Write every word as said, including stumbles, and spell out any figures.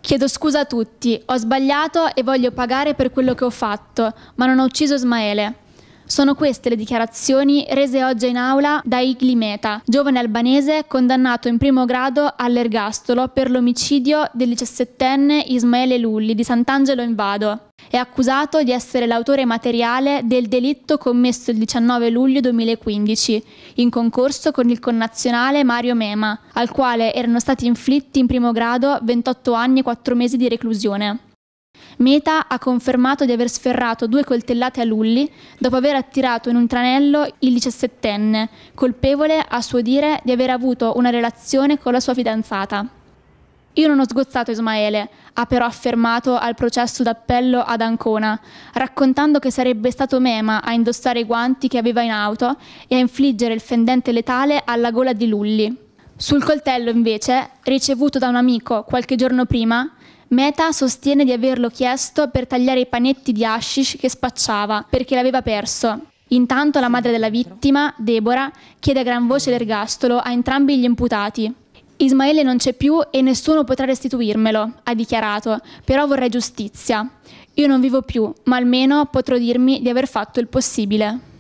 Chiedo scusa a tutti, ho sbagliato e voglio pagare per quello che ho fatto, ma non ho ucciso Ismaele. Sono queste le dichiarazioni rese oggi in aula da Igli Meta, giovane albanese condannato in primo grado all'ergastolo per l'omicidio del diciassettenne Ismaele Lulli di Sant'Angelo in Vado. È accusato di essere l'autore materiale del delitto commesso il diciannove luglio duemilaquindici, in concorso con il connazionale Mario Mema, al quale erano stati inflitti in primo grado ventotto anni e quattro mesi di reclusione. Meta ha confermato di aver sferrato due coltellate a Lulli dopo aver attirato in un tranello il diciassettenne, colpevole, a suo dire, di aver avuto una relazione con la sua fidanzata. Io non ho sgozzato Ismaele, ha però affermato al processo d'appello ad Ancona, raccontando che sarebbe stato Mema a indossare i guanti che aveva in auto e a infliggere il fendente letale alla gola di Lulli. Sul coltello, invece, ricevuto da un amico qualche giorno prima, Meta sostiene di averlo chiesto per tagliare i panetti di hashish che spacciava, perché l'aveva perso. Intanto la madre della vittima, Deborah, chiede a gran voce l'ergastolo a entrambi gli imputati. Ismaele non c'è più e nessuno potrà restituirmelo, ha dichiarato, però vorrei giustizia. Io non vivo più, ma almeno potrò dirmi di aver fatto il possibile.